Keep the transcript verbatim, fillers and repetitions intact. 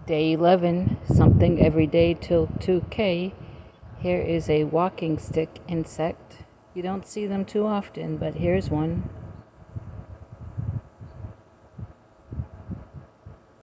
Day eleven, something every day till two K. Here is a walking stick insect. You don't see them too often, but here's one.